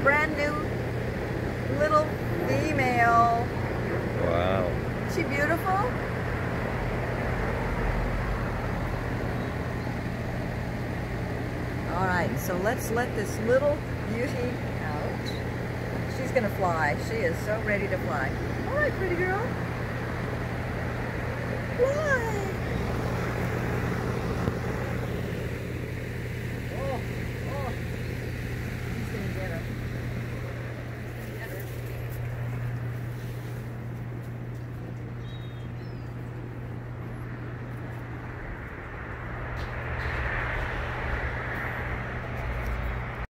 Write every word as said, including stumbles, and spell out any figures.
brand new little female. Wow. Isn't she beautiful? All right, so let's let this little beauty out. She's gonna fly. She is so ready to fly. All right, pretty girl.